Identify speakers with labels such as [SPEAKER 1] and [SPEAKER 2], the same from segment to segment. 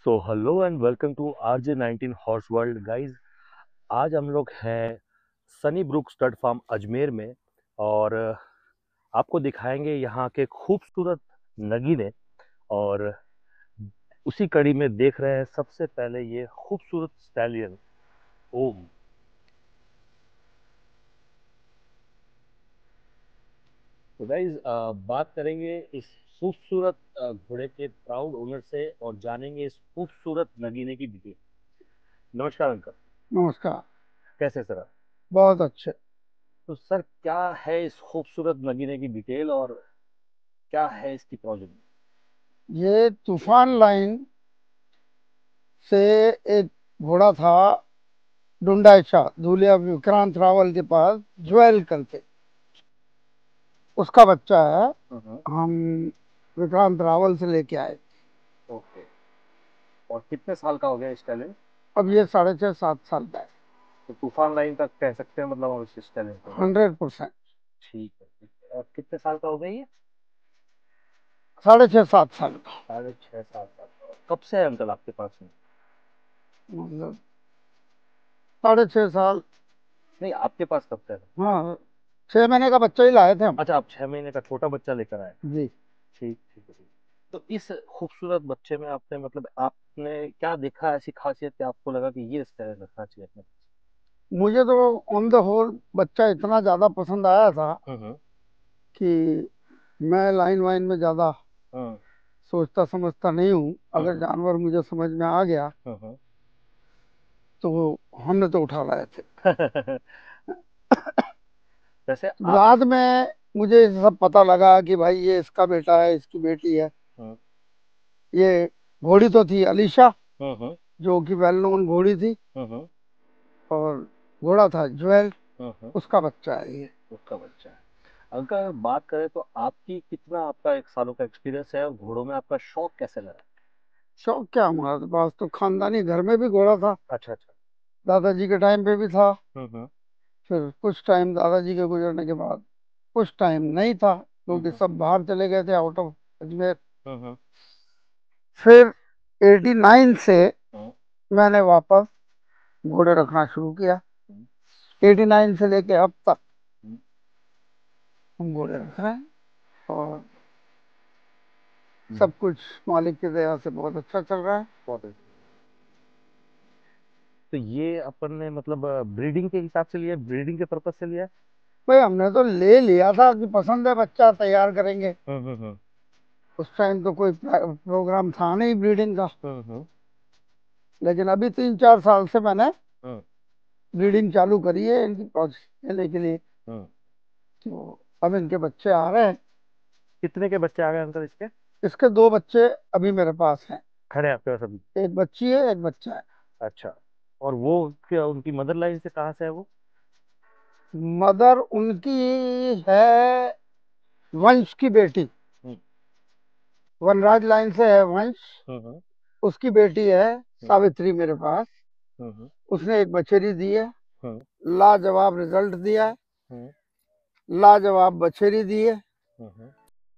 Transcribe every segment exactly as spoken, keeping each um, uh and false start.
[SPEAKER 1] So hello and welcome to R J nineteen horse world guys. आज हम लोग हैं Sunny Brook stud farm Ajmer में और आपको दिखाएंगे यहाँ के खूबसूरत नगीने। और उसी कड़ी में देख रहे हैं सबसे पहले ये खूबसूरत स्टैलियन ओम। तो गाइज बात करेंगे इस खूबसूरत अ, घोड़े के प्राउड ओनर से और जानेंगे इस खूबसूरत नगीने की डिटेल। नमस्कार अंकल।
[SPEAKER 2] नमस्कार।
[SPEAKER 1] कैसे सर आप?
[SPEAKER 2] बहुत अच्छे।
[SPEAKER 1] तो सर क्या है इस खूबसूरत नगीने की डिटेल और क्या है इसकी प्रॉब्लम?
[SPEAKER 2] ये तूफान लाइन से एक घोड़ा था, डुंडाइशा धूलिया विक्रांत रावल के पास, ज्वेल करके उसका बच्चा है।
[SPEAKER 1] हम्म।
[SPEAKER 2] हम विक्रांत रावल से लेके आए।
[SPEAKER 1] ओके। और कितने साल का हो गया इस टैलेंट?
[SPEAKER 2] अब ये साढ़े छः सात साल का है।
[SPEAKER 1] तो तूफान लाइन तक कह सकते हैं मतलब हम इस टैलेंट को।
[SPEAKER 2] Hundred percent.
[SPEAKER 1] ठीक है, ठीक है। और कितने साल का हो गया ये?
[SPEAKER 2] साढ़े छः सात साल का।
[SPEAKER 1] साढ़े छः सात साल का। और कब से है अंकल आपके पास में?
[SPEAKER 2] मतलब साढ़े छः साल।
[SPEAKER 1] नहीं, आपके पास कब से है?
[SPEAKER 2] हाँ, छः महीने का बच्चा ही लाए थे हम।
[SPEAKER 1] अच्छा, आप छह महीने का छोटा बच्चा लेकर आए।
[SPEAKER 2] जी।
[SPEAKER 1] ठीक, ठीक है, ठीक। तो इस खूबसूरत बच्चे में आपने मतलब आपने क्या देखा ऐसी खासियत कि आपको लगा कि ये इस तरह रखना चाहिए अपने?
[SPEAKER 2] मुझे तो ऑन द होल बच्चा इतना ज़्यादा पसंद आया था
[SPEAKER 1] हम्म।
[SPEAKER 2] कि मैं लाइन वाइन में ज़्यादा
[SPEAKER 1] हम्म।
[SPEAKER 2] सोचता समझता नहीं हूँ। अगर
[SPEAKER 1] हम्म।
[SPEAKER 2] जानवर मुझे समझ में आ गया
[SPEAKER 1] हम्म।
[SPEAKER 2] तो हमने तो उठा लाए थे।
[SPEAKER 1] हम्म। वैसे आप।
[SPEAKER 2] बाद में मुझे ये सब पता लगा कि भाई ये इसका बेटा है, इसकी बेटी है।
[SPEAKER 1] हम्म।
[SPEAKER 2] ये घोड़ी तो थी अलीशा,
[SPEAKER 1] हम्म।
[SPEAKER 2] जो कि वेल नोन घोड़ी थी।
[SPEAKER 1] हम्म।
[SPEAKER 2] और घोड़ा था ज्वेल,
[SPEAKER 1] हम्म।
[SPEAKER 2] उसका बच्चा है ये।
[SPEAKER 1] उसका बच्चा है। अगर बात करें तो आपकी कितना आपका एक सालों का एक्सपीरियंस है और घोड़ों में आपका शौक कैसे लगा?
[SPEAKER 2] शौक क्या, हमारे पास तो खानदानी घर में भी घोड़ा था।
[SPEAKER 1] अच्छा, अच्छा।
[SPEAKER 2] दादाजी के टाइम पे भी था।
[SPEAKER 1] हम्म।
[SPEAKER 2] फिर कुछ टाइम दादाजी के गुजरने के बाद कुछ टाइम नहीं था, क्योंकि
[SPEAKER 1] हम्म।
[SPEAKER 2] सब बाहर चले गए थे, आउट ऑफ अजमेर।
[SPEAKER 1] हम्म।
[SPEAKER 2] फिर एटी नाइन से
[SPEAKER 1] हम्म।
[SPEAKER 2] मैंने वापस घोड़े रखना शुरू किया।
[SPEAKER 1] हम्म।
[SPEAKER 2] एटी नाइन से लेके अब तक
[SPEAKER 1] हम्म।
[SPEAKER 2] हम घोड़े रख रहे हैं। और
[SPEAKER 1] हम्म।
[SPEAKER 2] सब कुछ मालिक की दया से बहुत अच्छा चल रहा है।
[SPEAKER 1] बहुत अच्छी। तो ये अपन ने मतलब ब्रीडिंग के हिसाब से लिया, ब्रीडिंग के पर्पज से लिया?
[SPEAKER 2] भाई हमने तो ले लिया था कि पसंद है बच्चा तैयार करेंगे।
[SPEAKER 1] हम्म। हम्म।
[SPEAKER 2] उस टाइम तो कोई प्रोग्राम था नहीं ब्रीडिंग का।
[SPEAKER 1] हम्म। हम्म।
[SPEAKER 2] लेकिन अभी तीन चार साल से मैंने
[SPEAKER 1] हम्म।
[SPEAKER 2] ब्रीडिंग चालू करी है इनकी प्रोसेस लेने के लिए।
[SPEAKER 1] हम्म।
[SPEAKER 2] तो अब इनके बच्चे आ रहे हैं।
[SPEAKER 1] कितने के बच्चे आ गए अंकल इसके?
[SPEAKER 2] इसके दो बच्चे अभी मेरे पास हैं।
[SPEAKER 1] खड़े हैं आपके पास अभी?
[SPEAKER 2] एक बच्ची है, एक बच्चा है।
[SPEAKER 1] अच्छा। और वो क्या उनकी मदर लाइन से कहाँ से है वो?
[SPEAKER 2] मदर उनकी है वंश की बेटी।
[SPEAKER 1] हम्म।
[SPEAKER 2] वनराज लाइन से है वंश।
[SPEAKER 1] हम्म।
[SPEAKER 2] उसकी बेटी है
[SPEAKER 1] हम्म।
[SPEAKER 2] सावित्री मेरे पास।
[SPEAKER 1] हम्म।
[SPEAKER 2] उसने एक बछेरी दी है,
[SPEAKER 1] हम्म।
[SPEAKER 2] लाजवाब रिजल्ट दिया है।
[SPEAKER 1] हम्म।
[SPEAKER 2] लाजवाब बछेरी दी है।
[SPEAKER 1] हम्म।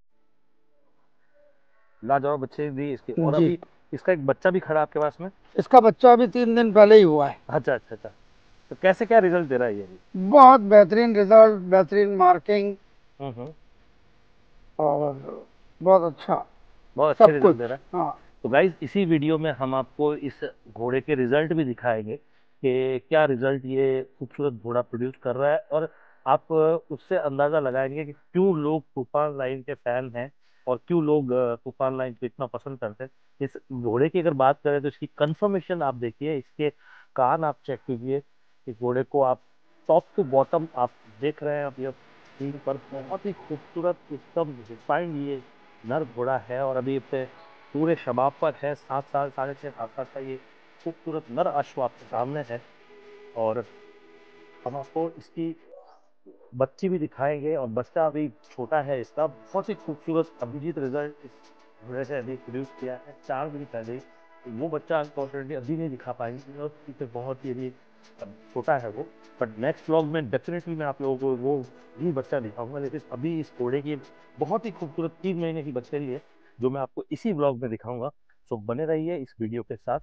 [SPEAKER 1] लाजवाब बच्चे दी इसके, और
[SPEAKER 2] जी।
[SPEAKER 1] अभी इसका एक बच्चा भी खड़ा है आपके पास में?
[SPEAKER 2] इसका बच्चा अभी तीन दिन पहले ही हुआ है।
[SPEAKER 1] अच्छा, अच्छा, अच्छा। तो कैसे क्या रिजल्ट दे रहा है ये अभी?
[SPEAKER 2] बहुत बेहतरीन रिजल्ट, बेहतरीन मार्किंग,
[SPEAKER 1] हम्म। हम्म।
[SPEAKER 2] और बहुत अच्छा
[SPEAKER 1] बहुत अच्छे
[SPEAKER 2] सब
[SPEAKER 1] रिजल्ट
[SPEAKER 2] कुछ।
[SPEAKER 1] दे रहा है।
[SPEAKER 2] हाँ।
[SPEAKER 1] तो गाइज इसी वीडियो में हम आपको इस घोड़े के रिजल्ट भी दिखाएंगे कि क्या रिजल्ट ये खूबसूरत घोड़ा प्रोड्यूस कर रहा है, और आप उससे अंदाजा लगाएंगे कि क्यों लोग तूफान लाइन के फैन हैं और क्यों लोग अ, तूफान लाइन को इतना पसंद करते हैं। इस घोड़े की अगर बात करें तो इसकी कंफर्मेशन आप देखिए, इसके कान आप चेक कीजिए। इस घोड़े को आप टॉप टू बॉटम आप देख रहे हैं अब ये स्क्रीन पर, बहुत ही खूबसूरत एकदम रिफाइंड ये नर घोड़ा है। और अभी पे पूरे शबाब पर है, सात साल साढ़े छः सात साल का ये खूबसूरत नर अश्व आपके सामने है। और हम आपको इसकी बच्ची भी दिखाएंगे, और बच्चा अभी छोटा है इसका, बहुत ही खूबसूरत अभिजीत रिजल्ट इस घोड़े से अभी प्रोड्यूस किया है चार दिन पहले ही। तो वो बच्चा अनफॉर्चुनेटली अभी नहीं दिखा पाएंगे और इसे बहुत ही अभी छोटा है वो। बट नेक्स्ट व्लॉग में डेफिनेटली मैं आप लोगों को वो भी बच्चा दिखाऊंगा। लेकिन अभी इस घोड़े की बहुत ही खूबसूरत तीन महीने की बच्चेरी है जो मैं आपको इसी व्लॉग में दिखाऊंगा। सो बने रहिए इस वीडियो के साथ।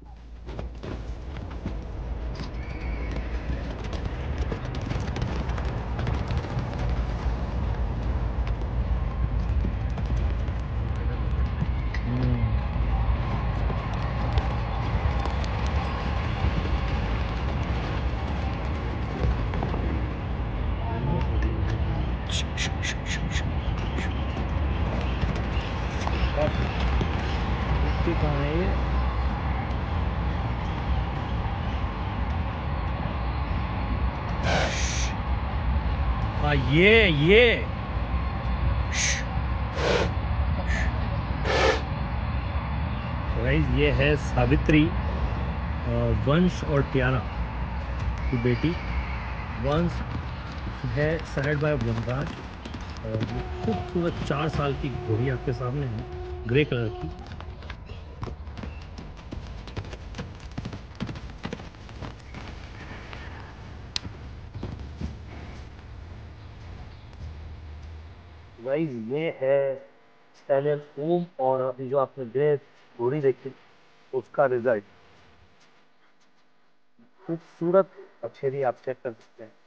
[SPEAKER 1] कहाँ है ये? हाँ, ये ये गाइस, ये है सावित्री, अ, वंश और प्यारा की बेटी। वंश है साइड बाय वनराज, और ये खूबसूरत चार साल की घोड़ी आपके सामने है, ग्रे कलर की। गाइस, ये है स्टैलियन ओम, और अभी जो आपने ग्रे घोड़ी देखी उसका रिजल्ट। खूबसूरत अच्छेरी आप चेक कर सकते हैं।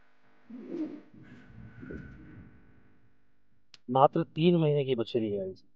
[SPEAKER 1] मात्र तीन महीने की बछेरी है।